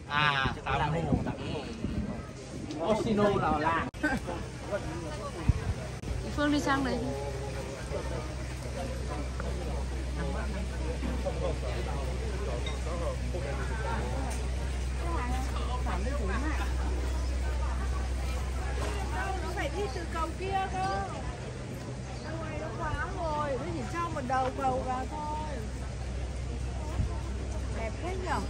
À, Tạm Hồ. Osino là làng. Phương đi sang đấy. Nó phải đi từ cầu kia cơ. Đâu này nó khóa rồi, nó chỉ cho một đầu cầu vào thôi. Đẹp thế nhở?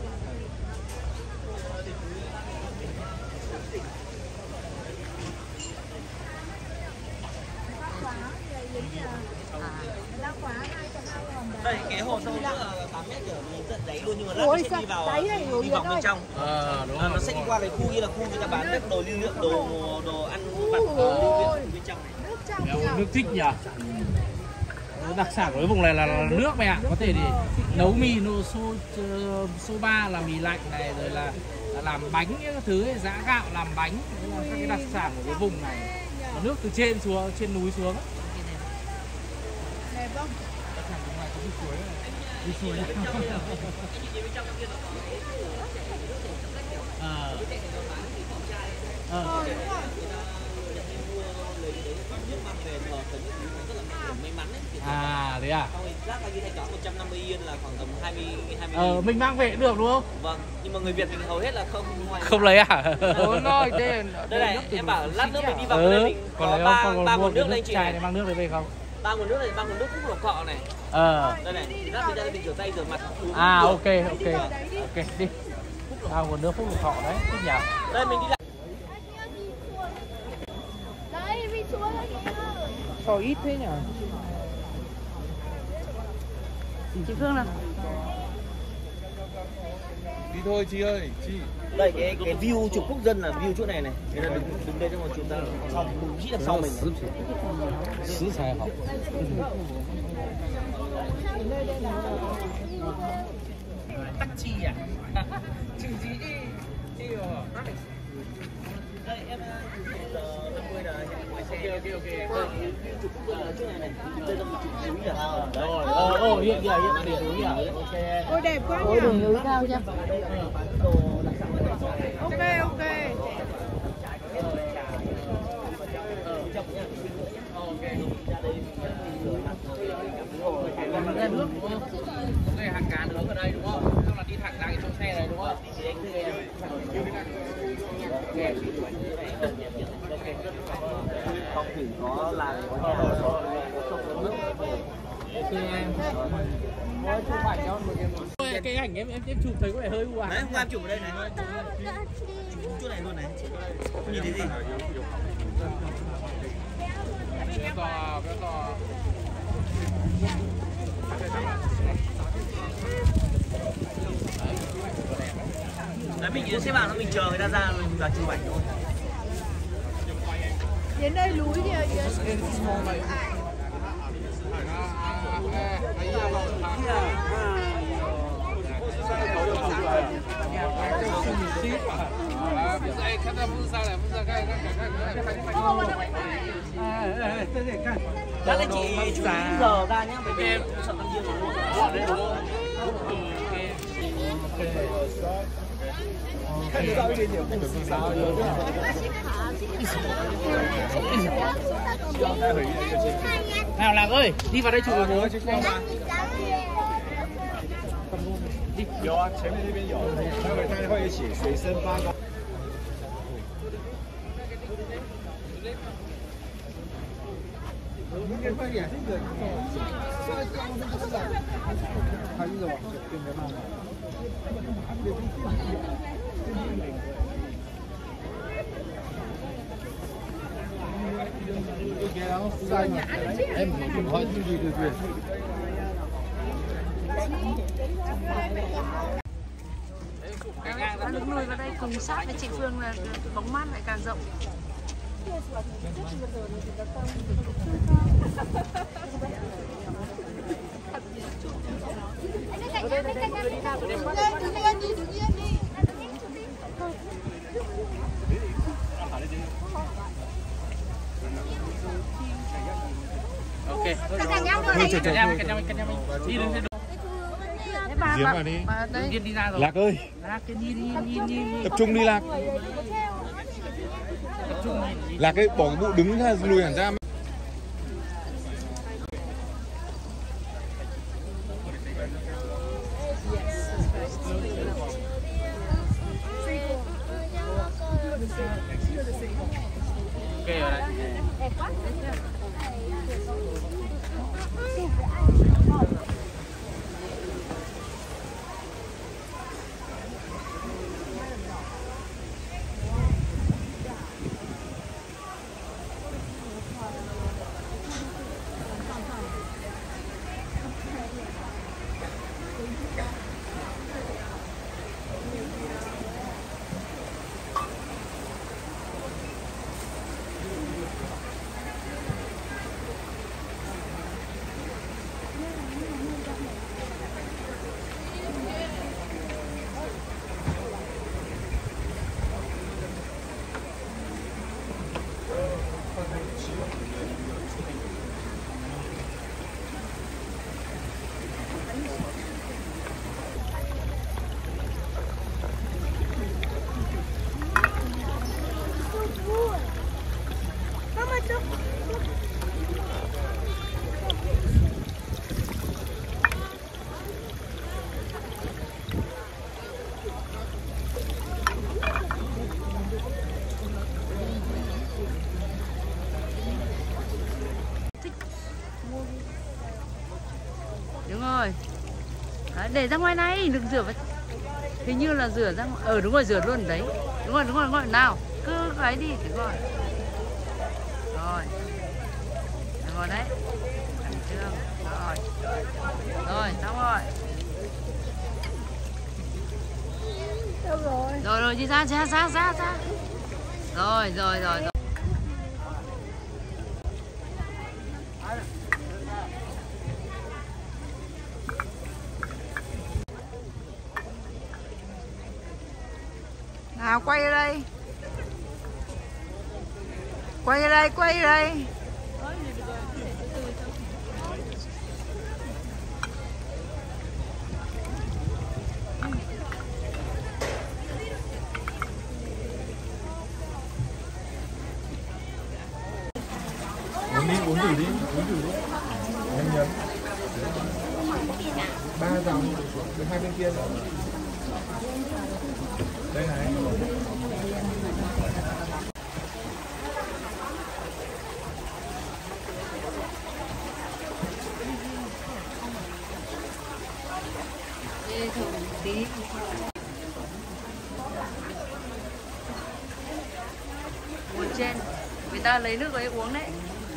Đây cái hồ sâu là 8 mét kiểu mình tận đáy luôn, nhưng mà lát nó sẽ đi vào đi vòng bên trong. Đúng rồi. Nó sẽ đi qua cái khu như là khu người ta bán các đồ lưu lượng, đồ ăn vặt lưu lượng bên trong này. Nước thích nhỉ. Đặc sản của cái vùng này là nước mẹ ạ. Có thể để nấu mì soba là mì lạnh này, rồi là làm bánh các thứ ấy, giã gạo làm bánh. Đấy là các cái đặc sản của cái vùng này. Nước từ trên xuống, trên núi xuống. Đẹp không? Đặc sản của ngoài có đi suối này. Đi suối này. Đúng rồi. À, đấy à? Rác là như thanh toán 150 yên là khoảng tầm 20. Mình mang về cũng được đúng không? Vâng, nhưng mà người Việt mình hầu hết là không lấy à? Đây này, em bảo lát nước mình đi vào đây mình có ba nguồn nước lên chị này. Mang nước đấy về không? 3 nguồn nước này, 3 nguồn nước Phúc Lộc Thọ này. Đây này, lát mình ra đây mình rửa tay rửa mặt. Ok, đi. 3 nguồn nước Phúc Lộc Thọ đấy, thích nhỉ? Đây mình đi lại. Đấy, đi xuống đây kìa. Sao ít thế nhỉ? Chị Phương nào. Đi thôi chị ơi, chị. Đây cái view chụp quốc dân là view chỗ này này. Thế là đứng đây cho mà chụp ra sau chỉ đằng sau mình. Xứ Sài học. Taxi à? Chữ gì đi? Đây em 50 là ok. Chụp quốc dân là chỗ này này. Đây là mình chụp núi à? Rồi. Hiện núi à? Ok. Ôi đẹp quá nhỉ. Đường núi cao chưa? Ok. Ra nước đúng không? Có cái hàng cá nướng ở đây đúng không? Xong là đi thẳng ra cái chỗ xe này đúng không? Không thử có làng có nhà có nước. Ok em. Chụp ảnh cho một cái ảnh em chụp thấy có vẻ hơi u ám. Đấy, hôm qua em chụp ở đây này. Chụp chỗ này luôn này. Nhìn thấy gì? Bé to. Đấy, mình xếp vào nó mình chờ người ta ra mình vào chụp ảnh thôi. Đến đây núi kìa. Chắc là chị chú ý giờ ra nhá, bởi vì em sợ tăng nhiên luôn. Nào Lạc ơi, đi vào đây chụp với bố. Đi. 有啊，前面那边有，待会一起随身发光。应该快点，这个现在刚刚那个他一直往前，就没办法。然后3年，哎，不好，对。 Đứng nuôi vào đây cùng sát với chị Phương là bóng mát lại càng rộng. Ok. Cạnh nhau mình. Đi đến Diếm vào đi. Tự nhiên đi ra rồi. Lạc ơi, Lạc cái nhìn. tập trung đi Lạc. Tập trung nhìn. Lạc ấy bỏ cái bộ đứng ra lùi hẳn ra. Ok rồi đấy. Đúng rồi. Đấy, để ra ngoài này, đừng rửa vào. Hình như là rửa ra ngoài. Đúng rồi, rửa luôn đấy. Đúng rồi. Nào, cứ cái đi, đúng rồi. Rồi. Được rồi đấy. Cẩn trương. Rồi. Rồi, xong rồi. Đâu rồi? Rồi, đi ra. Rồi. Nào, quay ra đây. Quay ra đây. Uống thử đi. Em nhấn. 3 dòng, được 2 bên kia nữa. Đây này. Đi thử tí. Ngồi trên, người ta lấy nước ấy uống đấy.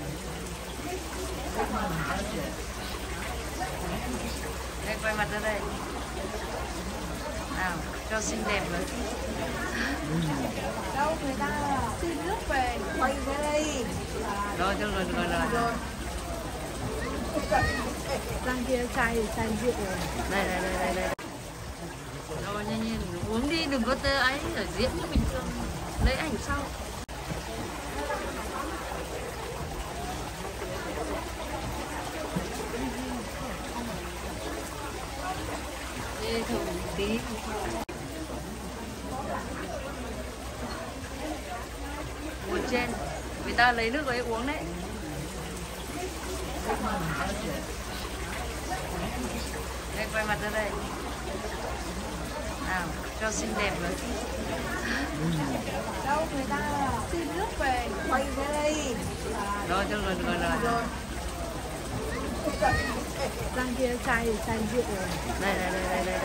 Đây, quay mặt ra đây. Nào, cho xinh đẹp với. Đâu người ta xin nước về, quay ra đây. Rồi. Sang kia chai rượu rồi. Đây. Rồi, nhanh uống đi, đừng có tơ ấy ở diễn như bình thường. Lấy ảnh sau. Đi thử tí. Ngồi trên, người ta lấy nước ấy uống đấy. Đây, quay mặt ra đây. Nào, cho xinh đẹp với. Đâu người ta xin nước về, quay ra đây. Rồi. Sang kia chai rượu rồi. Đây.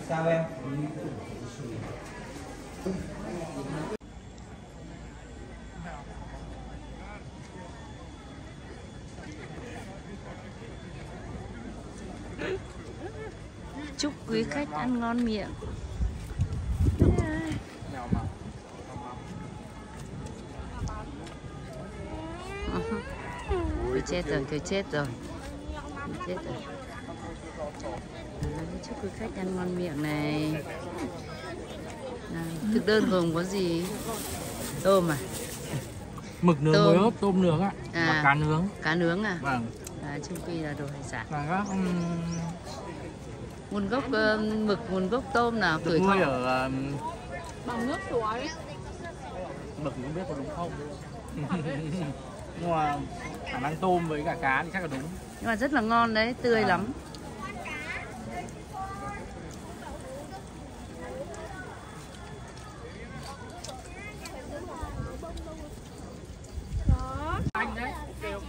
Sao em? Chúc quý khách ăn ngon miệng. Tôi chết rồi, tôi chết rồi. Tôi chết rồi. Chúc quý khách ăn ngon miệng này. Thực đơn gồm có gì? Tôm à? Mực nướng Tôm. muối ớt, tôm nướng ạ. Và cá nướng. Cá nướng à? Vâng. Trong khi là đồ hải sản. Và các Nguồn gốc mực, nguồn gốc tôm nào được tuổi nuôi thọ? ở Bằng nước suối. mực không biết có đúng không. Nhưng mà khả năng tôm với cả cá thì chắc là đúng. Nhưng mà rất là ngon đấy, tươi lắm. Anh đấy. Ok.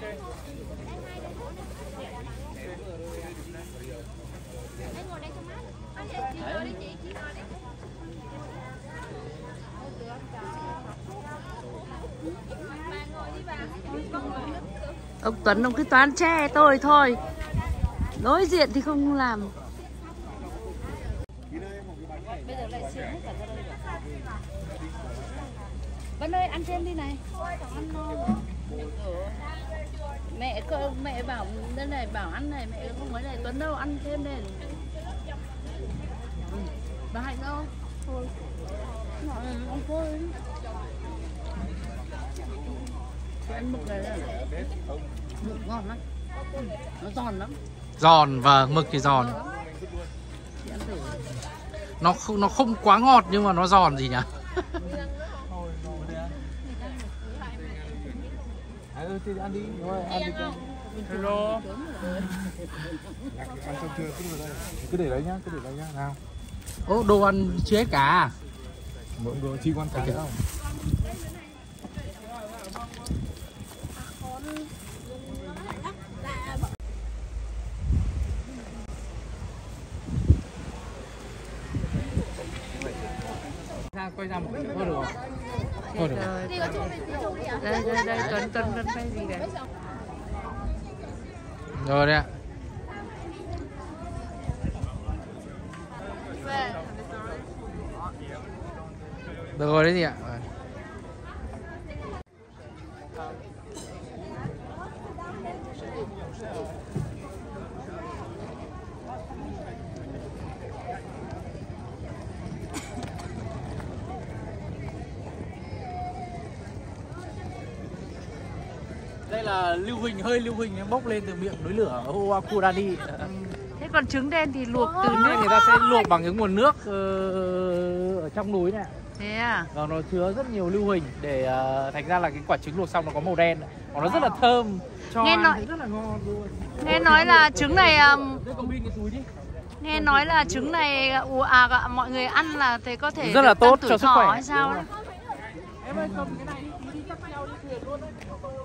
Ông Tuấn ông cứ toán che tôi thôi. Đối diện thì không làm. Bây giờ lại xiên hết cả ra đây rồi. Vân ơi ăn thêm đi này. Ăn ngon. Mẹ bảo đây này, bảo ăn này, mẹ không nói này. Tuấn đâu, ăn thêm đây. Bà Hạnh đâu? Thôi. Ông cô ấy. Ăn mực này là mực ngon lắm. Nó giòn lắm. Giòn, và mực thì giòn. Chị ăn thử. Nó không quá ngọt nhưng mà nó giòn gì nhỉ? Thì ăn đi, rồi ăn đi. Hello. Ăn xong chưa? Cứ để đấy nhá, nào. Ô, đồ ăn chưa hết cả à? Mỗi người chi quan cả không? Quay ra một chút thôi được không? Thôi được. Đây, Tuấn quay gì đấy. Rồi đấy ạ. Được rồi đấy gì ạ? Đây là lưu huỳnh, hơi lưu huỳnh bốc lên từ miệng núi lửa Huakurani. Thế còn trứng đen thì luộc từ Đây nước. người ta sẽ luộc bằng cái nguồn nước ở trong núi này. Thế à? Và nó chứa rất nhiều lưu huỳnh để thành ra là cái quả trứng luộc xong nó có màu đen. Và nó rất là thơm, cho Nghe ăn nói- thì rất là ngon luôn. Nghe nói là trứng này Đây có pin cái túi đi. nghe nói là trứng này mọi người ăn là thấy có thể Rất là được tăng tốt tuổi cho sức thọ khỏe. hay sao đấy. Em ơi cầm cái này đi cắt nhau đi thuyền luôn đấy.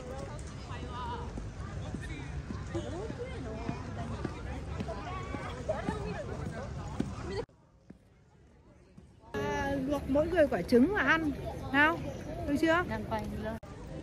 Luộc mỗi người quả trứng mà ăn. Nào, được chưa? Đang quay nữa.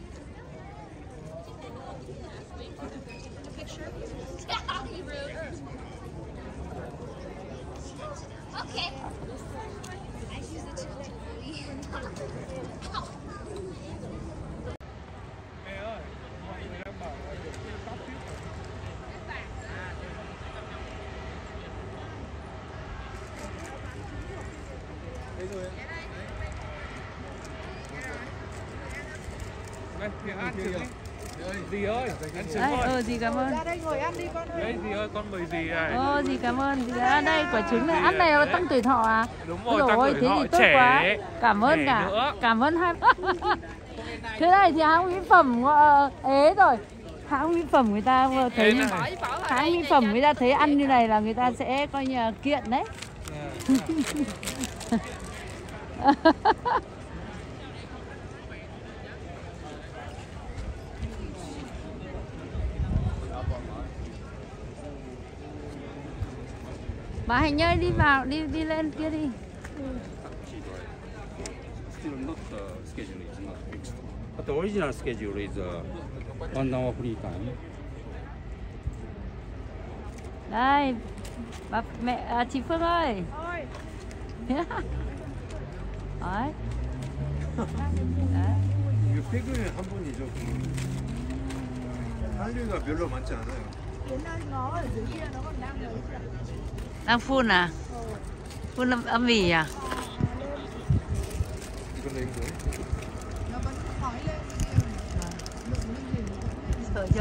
Đây, thì ăn trứng đi. Dì ơi, ăn trứng Đấy, thôi. dì cảm ơn. Ra đây ngồi ăn đi con ơi. Đây dì ơi, con mời dì này. Dì cảm ơn. Dì đã đây quả trứng này, ăn này là tăng tuổi thọ à? Đúng Ôi rồi, dồi tăng ôi, tuổi thế thọ, thì tốt trẻ, quá. Cảm ơn trẻ cả. nữa. Cảm ơn hai. Thế này thì hãng mỹ phẩm ế rồi. Hãng mỹ phẩm người ta thấy như hãng mỹ phẩm người ta thấy ăn như này là người ta sẽ coi như là kiện đấy. Bà Hạnh ơi, đi vào, đi lên kia đi. Still not the schedule is not fixed. But the original schedule is 1 hour free time. Đây, mẹ chị Phương ơi. Ôi, Đấy. 이거 퇴근에 한 번이죠. 한류가 별로 많지 않아요. Yến ơi, nó ở dưới kia nó còn đang lấy. Đang phun à? Phun âm ỉ à? 이거 냉동. Nó vẫn khói lên kia. Lượng linh hình nó vẫn lên. Sợ chưa?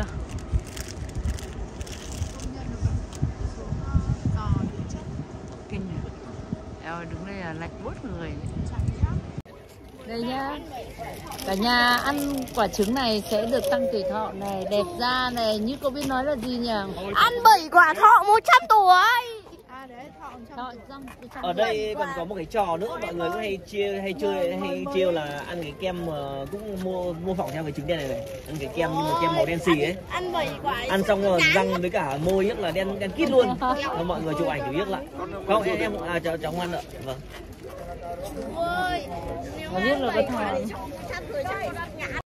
Công nhân nó vẫn xuống cò địa chất. Kinh nhỉ? Eo ơi, đứng đây là lạnh buốt người. Chẳng nhá. Đây nhá. Cả nhà ăn quả trứng này sẽ được tăng tuổi thọ này, đẹp da này, như cô biết nói là gì nhỉ? Ăn 7 quả thọ 100 tuổi. À đấy, thọ Thọ 100 trăm Ở đây còn có một cái trò nữa, mọi người cũng hay trêu là ăn cái kem mà cũng mô phỏng theo cái trứng đen này, ăn cái kem nhưng mà kem màu đen xì ấy, Ăn 7 quả. ăn xong rồi răng với cả môi rất là đen kít luôn. Và mọi người chụp ảnh thử biết lại. Không, em cháu không ăn nữa. Vâng. Ôi, Nó biết là có thọ.